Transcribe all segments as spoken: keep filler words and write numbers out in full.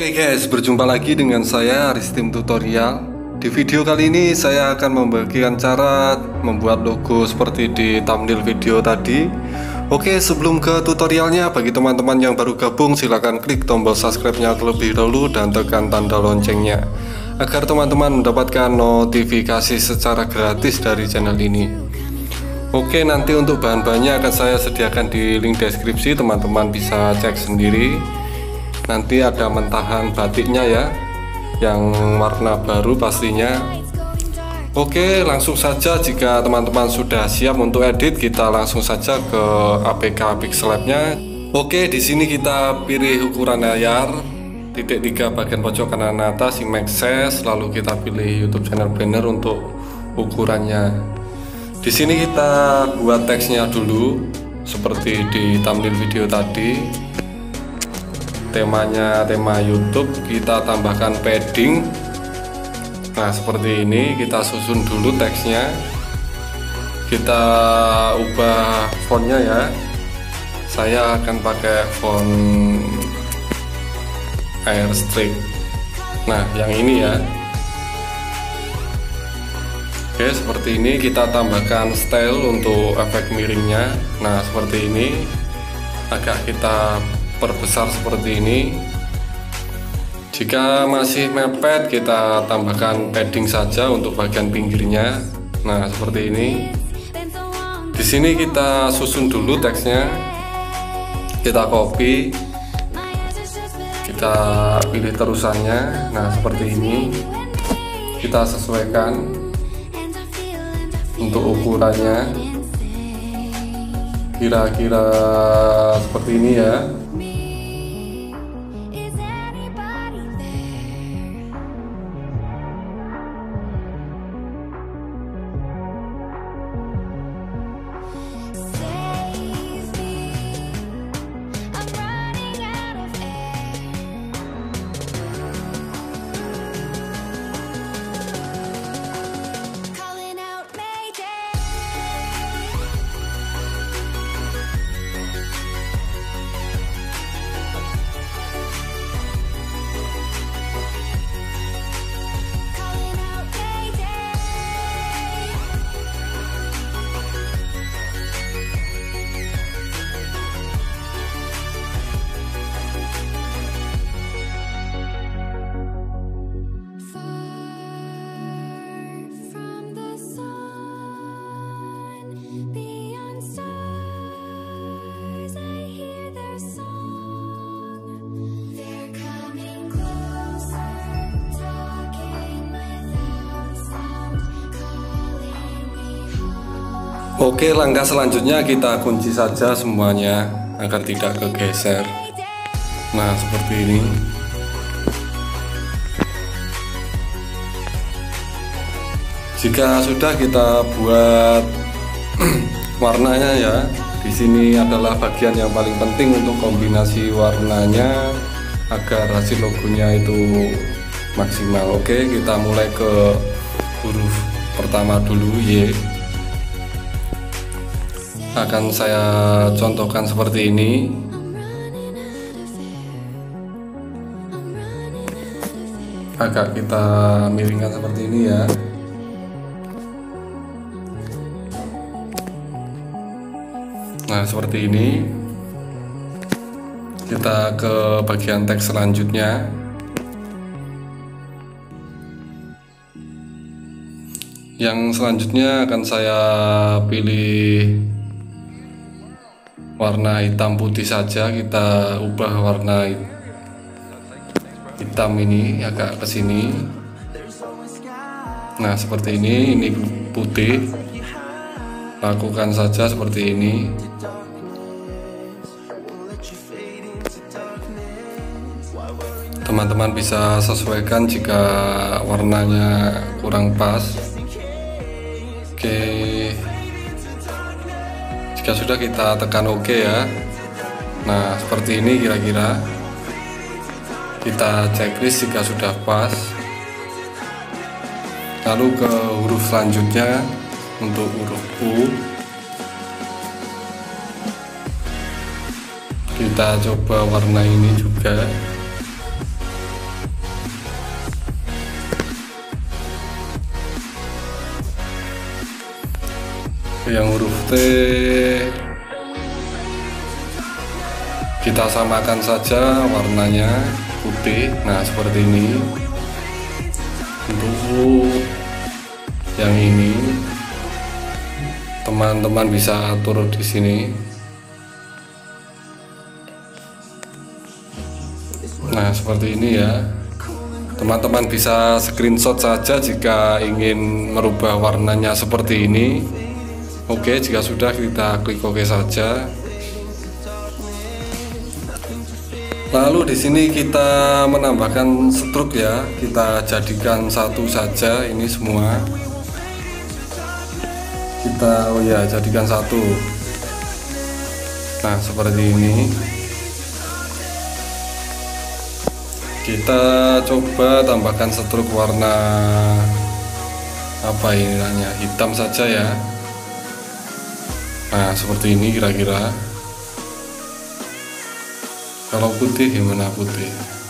Oke guys, berjumpa lagi dengan saya Aristim Tutorial. Di video kali ini saya akan membagikan cara membuat logo seperti di thumbnail video tadi. Oke, sebelum ke tutorialnya, bagi teman-teman yang baru gabung silahkan klik tombol subscribe-nya terlebih dahulu dan tekan tanda loncengnya agar teman-teman mendapatkan notifikasi secara gratis dari channel ini. Oke, nanti untuk bahan-bahannya akan saya sediakan di link deskripsi, teman-teman bisa cek sendiri. Nanti ada mentahan batiknya ya, yang warna baru pastinya. Oke, langsung saja jika teman-teman sudah siap untuk edit, kita langsung saja ke A P K Pixellab-nya. Oke, di sini kita pilih ukuran layar, titik tiga bagian pojok kanan atas, image size, lalu kita pilih YouTube channel banner untuk ukurannya. Di sini kita buat teksnya dulu, seperti di thumbnail video tadi. Temanya tema YouTube, kita tambahkan padding. Nah, seperti ini kita susun dulu teksnya. Kita ubah fontnya ya. Saya akan pakai font Airstreak. Nah, yang ini ya. Oke, seperti ini kita tambahkan style untuk efek miringnya. Nah, seperti ini agak kita perbesar seperti ini. Jika masih mepet, kita tambahkan padding saja untuk bagian pinggirnya. Nah, seperti ini. Di sini kita susun dulu teksnya. Kita copy. Kita pilih terusannya. Nah, seperti ini. Kita sesuaikan untuk ukurannya. Kira-kira seperti ini ya. Oke, langkah selanjutnya kita kunci saja semuanya agar tidak kegeser. Nah, seperti ini. Jika sudah, kita buat warnanya ya. Di sini adalah bagian yang paling penting untuk kombinasi warnanya agar hasil logonya itu maksimal. Oke, kita mulai ke huruf pertama dulu, Y. Akan saya contohkan seperti ini. Agak kita miringkan seperti ini ya. Nah, seperti ini. Kita ke bagian teks selanjutnya. Yang selanjutnya akan saya pilih warna hitam putih saja. Kita ubah warna hitam ini agak ke sini. Nah, seperti ini. Ini putih. Lakukan saja seperti ini. Teman-teman bisa sesuaikan jika warnanya kurang pas. Oke. Jika sudah, kita tekan OK ya. Nah, seperti ini kira-kira. Kita checklist jika sudah pas. Lalu ke huruf selanjutnya. Untuk huruf U, kita coba warna ini juga. Yang huruf T kita samakan saja warnanya putih. Nah, seperti ini. Untuk yang ini teman-teman bisa atur di sini. Nah, seperti ini ya. Teman-teman bisa screenshot saja jika ingin merubah warnanya seperti ini. Oke, jika sudah kita klik OK saja. Lalu di sini kita menambahkan stroke ya. Kita jadikan satu saja ini semua. Kita oh ya, jadikan satu. Nah, seperti ini. Kita coba tambahkan stroke warna apa ini namanya, hitam saja ya. Nah, seperti ini kira-kira. Kalau putih gimana putih?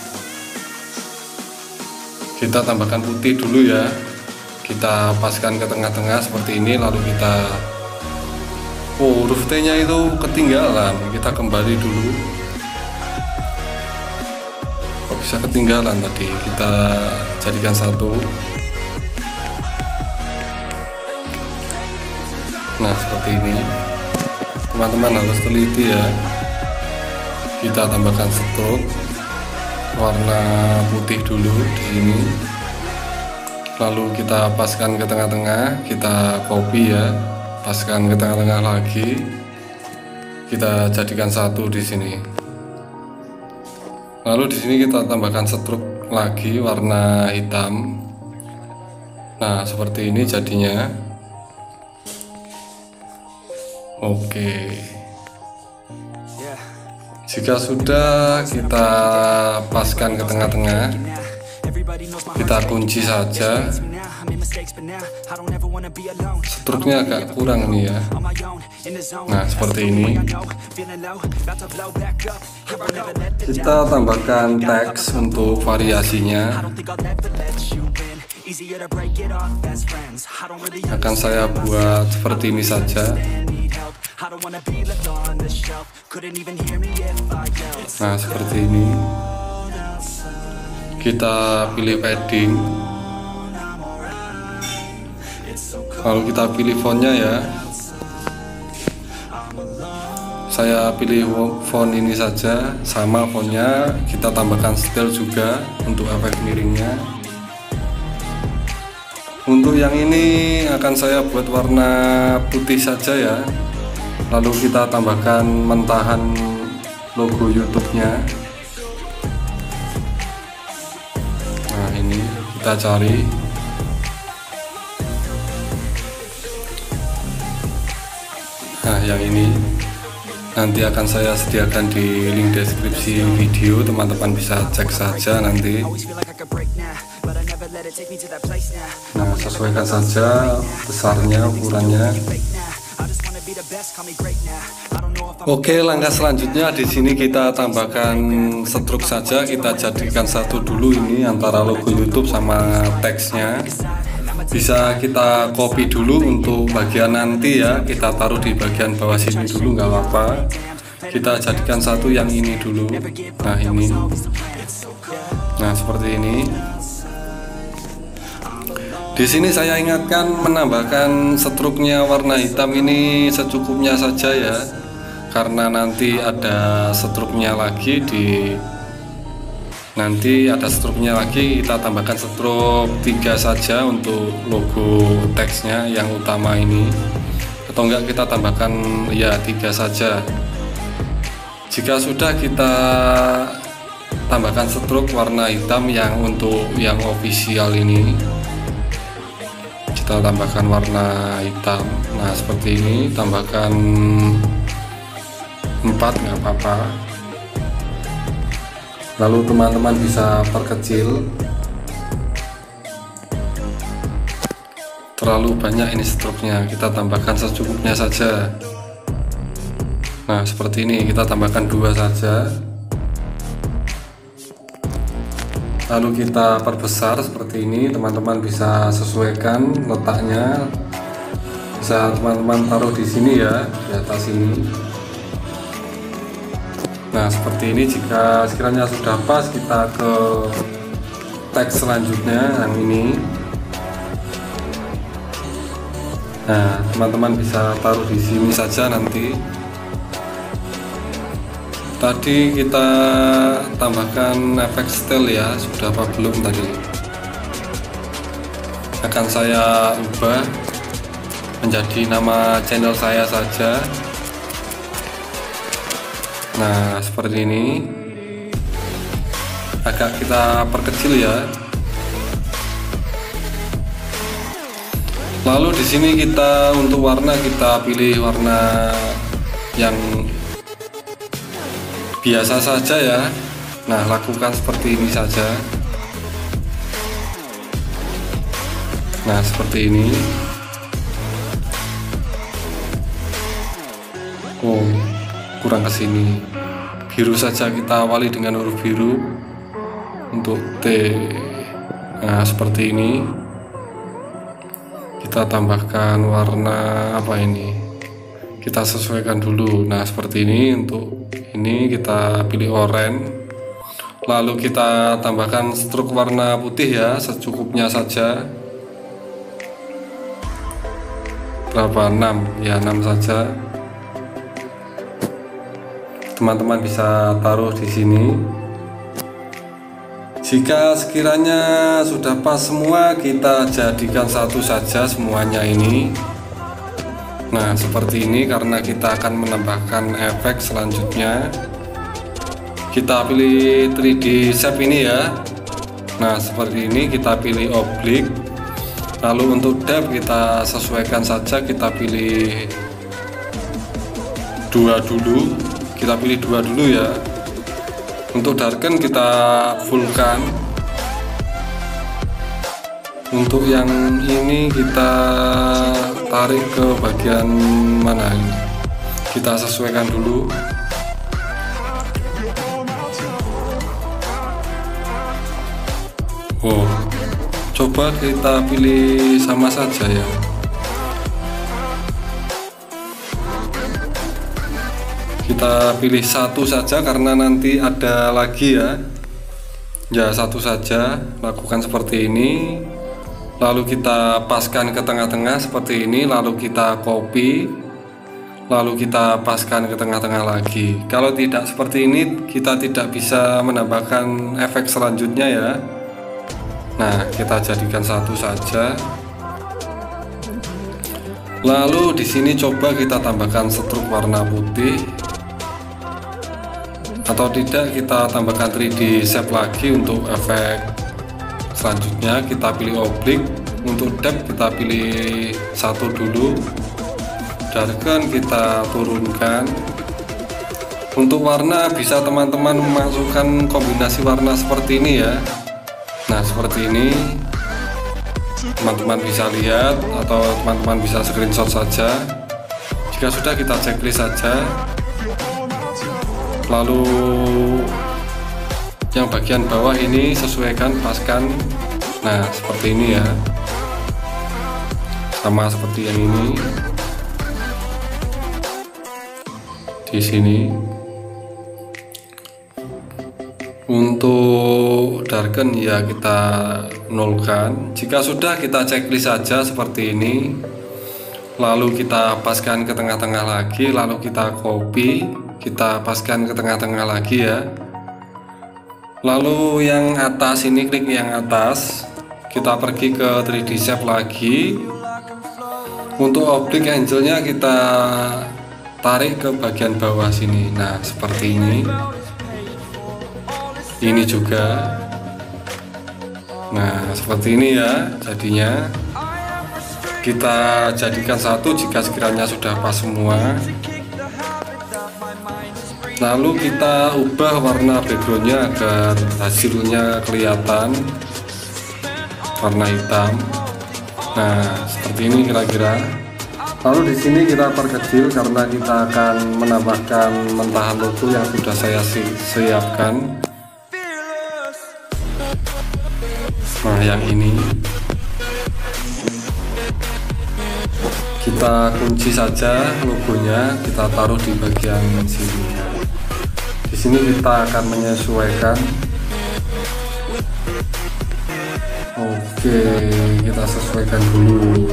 Kita tambahkan putih dulu ya. Kita paskan ke tengah-tengah seperti ini, lalu kita oh, huruf T nya itu ketinggalan. Kita kembali dulu. Oh, bisa ketinggalan tadi. Kita jadikan satu. Nah, seperti ini. Teman-teman harus teliti ya. Kita tambahkan stroke warna putih dulu di sini, lalu kita paskan ke tengah-tengah, kita copy ya, paskan ke tengah-tengah lagi, kita jadikan satu di sini. Lalu di sini kita tambahkan stroke lagi warna hitam. Nah, seperti ini jadinya. Oke. Jika sudah, kita paskan ke tengah-tengah, kita kunci saja. Stroke-nya agak kurang nih ya. Nah, seperti ini. Kita tambahkan teks untuk variasinya. Akan saya buat seperti ini saja. Nah, seperti ini. Kita pilih padding, lalu kita pilih fontnya ya. Saya pilih font ini saja, sama fontnya. Kita tambahkan style juga untuk efek miringnya. Untuk yang ini akan saya buat warna putih saja ya. Lalu kita tambahkan mentahan logo YouTube-nya. Nah, ini kita cari. Nah, yang ini nanti akan saya sediakan di link deskripsi video, teman-teman bisa cek saja nanti. Nah, sesuaikan saja besarnya, ukurannya. Oke, langkah selanjutnya di sini kita tambahkan stroke saja. Kita jadikan satu dulu ini antara logo YouTube sama teksnya. Bisa kita copy dulu untuk bagian nanti ya. Kita taruh di bagian bawah sini dulu, nggak apa-apa. Kita jadikan satu yang ini dulu. Nah, ini. Nah, seperti ini. Di sini saya ingatkan menambahkan stroke-nya warna hitam ini secukupnya saja ya, karena nanti ada stroke-nya lagi di nanti ada stroke-nya lagi, kita tambahkan stroke tiga saja untuk logo teksnya yang utama ini, atau enggak kita tambahkan ya tiga saja. Jika sudah, kita tambahkan stroke warna hitam yang untuk yang official ini. Kita tambahkan warna hitam. Nah, seperti ini, tambahkan empat, nggak apa-apa. Lalu teman-teman bisa perkecil. Terlalu banyak ini stroke-nya, kita tambahkan secukupnya saja. Nah, seperti ini, kita tambahkan dua saja. Lalu kita perbesar seperti ini, teman-teman bisa sesuaikan letaknya. Bisa teman-teman taruh di sini ya, di atas ini. Nah seperti ini. Jika sekiranya sudah pas, kita ke teks selanjutnya yang ini. Nah teman-teman bisa taruh di sini saja nanti. Tadi kita tambahkan efek style ya, sudah apa belum tadi? Akan saya ubah menjadi nama channel saya saja. Nah seperti ini, agak kita perkecil ya. Lalu di sini kita untuk warna, kita pilih warna yang biasa saja ya. Nah lakukan seperti ini saja. Nah seperti ini. Oh, kurang ke sini. Biru saja, kita awali dengan huruf biru untuk T. Nah, seperti ini. Kita tambahkan warna apa ini? Kita sesuaikan dulu. Nah, seperti ini. Untuk ini kita pilih oranye. Lalu kita tambahkan struk warna putih ya, secukupnya saja. Berapa? enam. Ya, enam saja. Teman-teman bisa taruh di sini. Jika sekiranya sudah pas semua, kita jadikan satu saja semuanya ini. Nah seperti ini, karena kita akan menambahkan efek selanjutnya. Kita pilih tiga D shape ini ya. Nah seperti ini, kita pilih oblik. Lalu untuk depth kita sesuaikan saja, kita pilih dua dulu. Kita pilih dua dulu ya. Untuk darken kita fullkan. Untuk yang ini kita tarik ke bagian mana ini, kita sesuaikan dulu. Oh, coba kita pilih sama saja ya. Kita pilih satu saja karena nanti ada lagi ya. Ya satu saja, lakukan seperti ini. Lalu kita paskan ke tengah-tengah seperti ini. Lalu kita copy. Lalu kita paskan ke tengah-tengah lagi. Kalau tidak seperti ini, kita tidak bisa menambahkan efek selanjutnya ya. Nah kita jadikan satu saja. Lalu di sini coba kita tambahkan struk warna putih. Atau tidak, kita tambahkan tiga D shape lagi untuk efek selanjutnya. Kita pilih oblik. Untuk depth kita pilih satu dulu. Darken kita turunkan. Untuk warna bisa teman-teman memasukkan kombinasi warna seperti ini ya. Nah seperti ini, teman-teman bisa lihat atau teman-teman bisa screenshot saja. Jika sudah, kita checklist saja. Lalu yang bagian bawah ini sesuaikan, paskan. Nah seperti ini ya, sama seperti yang ini. Di sini untuk darken ya kita nolkan. Jika sudah, kita checklist saja seperti ini. Lalu kita paskan ke tengah-tengah lagi. Lalu kita copy, kita paskan ke tengah-tengah lagi ya. Lalu yang atas ini, klik yang atas. Kita pergi ke tiga D shape lagi. Untuk objek angelnya kita tarik ke bagian bawah sini. Nah seperti ini. Ini juga. Nah seperti ini ya jadinya. Kita jadikan satu jika sekiranya sudah pas semua. Lalu kita ubah warna backgroundnya agar hasilnya kelihatan warna hitam. Nah seperti ini kira-kira. Lalu di sini kita perkecil karena kita akan menambahkan mentahan logo yang sudah saya siapkan. Nah yang ini kita kunci saja logonya, kita taruh di bagian sini. Di sini kita akan menyesuaikan. Oke, kita sesuaikan dulu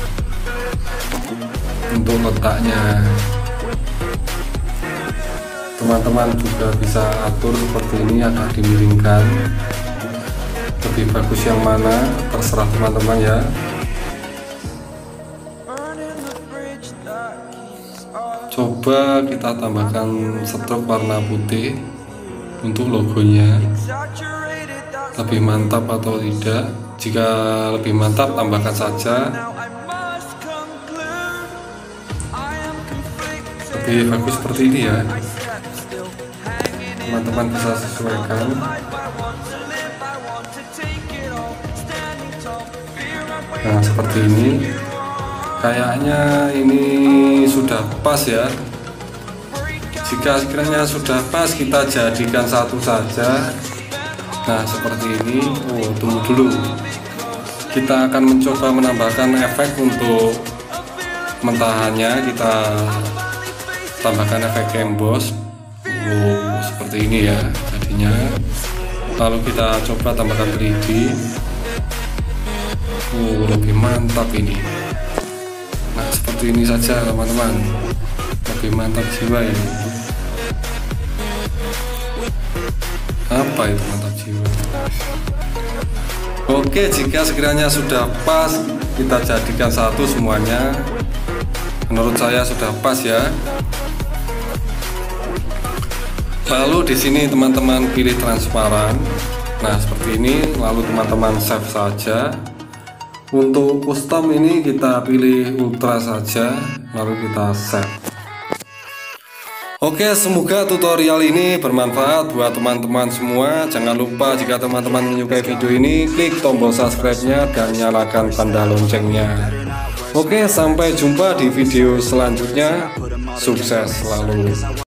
untuk letaknya. Teman-teman juga bisa atur seperti ini, agak dimiringkan. Lebih bagus yang mana terserah teman-teman ya. Coba kita tambahkan stroke warna putih untuk logonya. Lebih mantap atau tidak? Jika lebih mantap, tambahkan saja. Lebih bagus seperti ini ya. Teman-teman bisa sesuaikan. Nah, seperti ini. Kayaknya ini sudah pas ya. Jika sekiranya sudah pas, kita jadikan satu saja. Nah, seperti ini. Oh, tunggu dulu. Kita akan mencoba menambahkan efek untuk mentahannya. Kita tambahkan efek emboss. Oh, seperti ini ya jadinya. Lalu kita coba tambahkan tiga D. Oh, lebih mantap ini. Nah, seperti ini saja teman-teman. Lebih mantap jiwa ini. Apa itu mantap jiwa? Oke, jika sekiranya sudah pas, kita jadikan satu semuanya. Menurut saya sudah pas ya. Lalu di sini teman-teman pilih transparan. Nah, seperti ini. Lalu teman-teman save saja. Untuk custom ini kita pilih ultra saja, lalu kita save. Oke, semoga tutorial ini bermanfaat buat teman-teman semua. Jangan lupa jika teman-teman menyukai video ini, klik tombol subscribe-nya dan nyalakan tanda loncengnya. Oke, sampai jumpa di video selanjutnya. Sukses selalu.